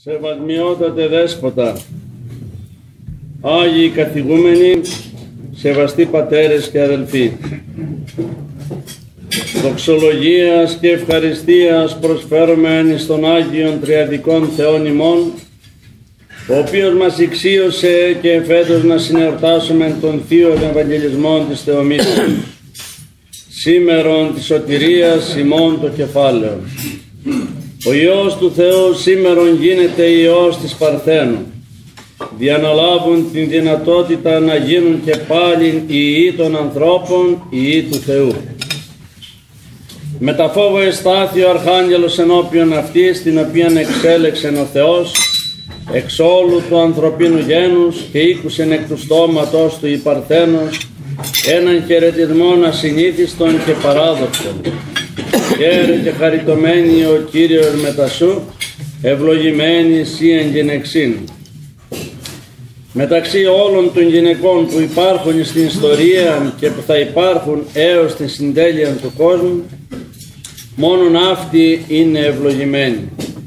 Σεβασμιότατε Δέσποτα, Άγιοι καθηγούμενοι, σεβαστοί πατέρες και αδελφοί, δοξολογίας και ευχαριστίας προσφέρομεν στον Άγιον Τριαδικών Θεόν ημών, ο οποίος μας εξίωσε και φέτος να συνεορτάσουμε τον Θείο Ευαγγελισμό της Θεομήτρης, σήμερον της σωτηρίας ημών το κεφάλαιο. Ο Υιός του Θεού σήμερον γίνεται Υιός της Παρθένου, διαναλάβουν την δυνατότητα να γίνουν και πάλι οι Υιοί των ανθρώπων, οι Υιοί του Θεού. Με τα φόβο εστάθη ο Αρχάγγελος ενώπιον αυτής, την οποίαν εξέλεξεν ο Θεός εξ όλου του ανθρωπίνου γένους, και ήκουσεν εκ του στόματος του η Παρθένος έναν χαιρετισμόν ασυνήθιστον και παράδοξον. Χαίρε και χαριτωμένη ο Κύριος μετασού, ευλογημένη εσύ εν γυναιξήν. Μεταξύ όλων των γυναικών που υπάρχουν στην ιστορία και που θα υπάρχουν έως την συντέλεια του κόσμου, μόνον αυτή είναι ευλογημένη.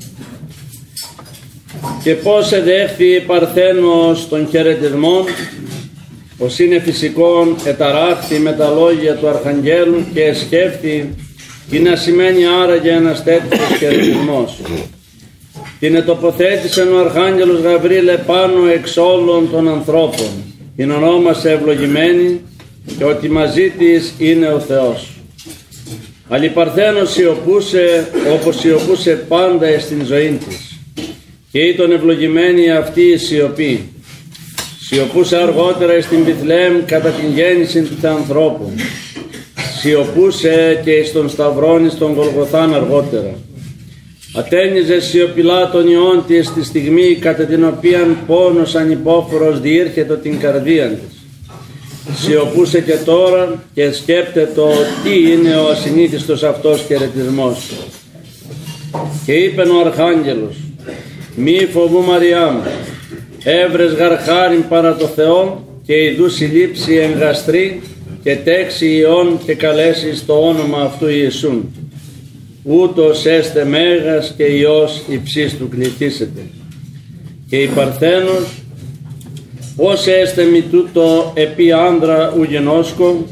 Και πώς εδέχθη η Παρθένος των χαιρετισμών, πως είναι φυσικόν εταράχθη με τα λόγια του Αρχαγγέλου και σκέφτη τι να σημαίνει άραγε ένας τέτοιος χαιρετισμός. Την ετοποθέτησε ο Αρχάγγελος Γαβρίλ επάνω εξ όλων των ανθρώπων, την ονόμασε ευλογημένη και ότι μαζί της είναι ο Θεός. Αλλά η Παρθένος σιωπούσε όπως σιωπούσε πάντα στην ζωή της, και ήταν ευλογημένη αυτή η σιωπή. Σιωπούσε αργότερα στην Βιθλεέμ κατά την γέννηση του ανθρώπου. Σιωπούσε και στον Σταυρόν στον Γολγοθάν αργότερα. Ατένιζε σιωπηλά τον Υιόν της τη στιγμή κατά την οποία πόνος ανυπόφορος διήρχεται την καρδία της. Σιωπούσε και τώρα και σκέπτεται τι είναι ο ασυνήθιστος αυτός χαιρετισμός. Και είπε ο Αρχάγγελος: «Μη φοβού Μαριά μου, έβρες γαρχάριν παρά το Θεό, και ειδού συλλήψη εγγαστρή και τέξει Υιόν και καλέσεις το όνομα αυτού Ιησούν. Ούτως έστε μέγας και Υιός υψής του κληθήσετε». Και η Παρθένος: «Πώς έστε μη τούτο επί άνδρα ου γενόσκο».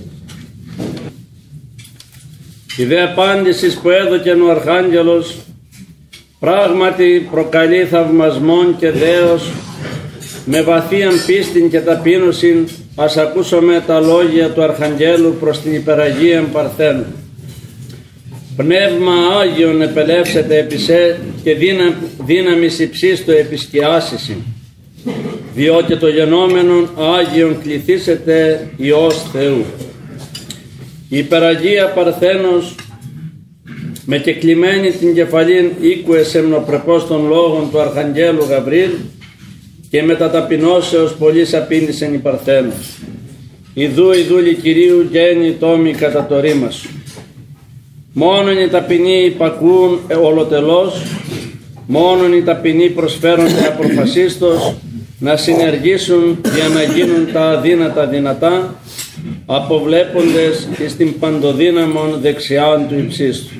Η δε απάντησης που έδωκε ο Αρχάγγελος πράγματι προκαλεί θαυμασμόν και δέος. Με βαθίαν πίστην και ταπείνωσιν ας ακούσουμε τα λόγια του Αρχαγγέλου προς την υπεραγίαν Παρθένου. «Πνεύμα Άγιον επελεύσετε επισέ και δύναμις υψίστο επισκιάσισιν, διότι το γενόμενον Άγιον κληθήσετε Υιός Θεού». Η υπεραγία Παρθένος με κεκλειμένη την κεφαλήν ήκουε σεμνοπρεπώς των λόγων του Αρχαγγέλου Γαβρίλ, και με τα ταπεινώσεως πολλής απήντησεν η Παρθένος. «Ιδού η δούλη Κυρίου γέννη τόμη κατά το ρήμα σου». Μόνον οι ταπεινοί υπακούν ολοτελώς, μόνον οι ταπεινοί προσφέρονται αποφασίστως να συνεργήσουν για να γίνουν τα αδύνατα δυνατά, αποβλέποντες εις την παντοδύναμον δεξιάν του υψίστου.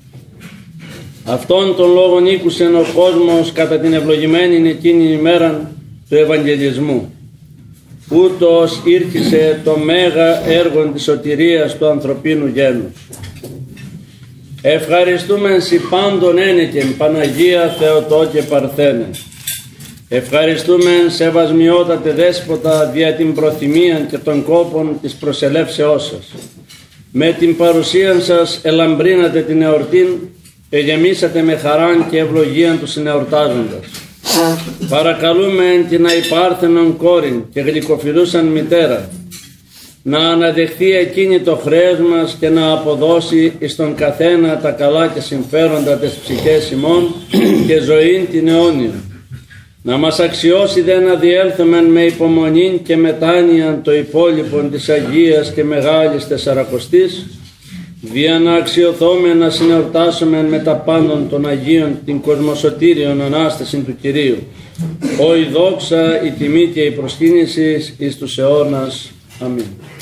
Αυτόν τον λόγον ήκουσεν ο κόσμος κατά την ευλογημένη εκείνη ημέρα του Ευαγγελισμού. Ούτως ήρχισε το μέγα έργο της σωτηρίας του ανθρωπίνου γένους. Ευχαριστούμε σοι πάντων ένεκεν Παναγία Θεοτό και Παρθένε. Ευχαριστούμε σεβασμιότατε Δέσποτα δια την προθυμία και των κόπων της προσελεύσεώς σας. Με την παρουσία σας ελαμπρύνατε την εορτήν, εγεμίσατε με χαράν και ευλογίαν του συνεορτάζοντας. Παρακαλούμε την αϊπάρθενον κόρην και γλυκοφιλούσαν μητέρα να αναδεχθεί εκείνη το χρέος μας και να αποδώσει εις τον καθένα τα καλά και συμφέροντα της ψυχές ημών και ζωήν την αιώνια. Να μας αξιώσει δε να διέλθομεν με υπομονήν και μετάνοιαν το υπόλοιπον της Αγίας και Μεγάλης Τεσσαρακοστής, δια να αξιοθώμεν να συνεορτάσουμε με τα πάντων των Αγίων την κοσμοσωτήριον Ανάσταση του Κυρίου. Ο η δόξα, η τιμή και η προσκύνηση εις τους αιώνας. Αμήν.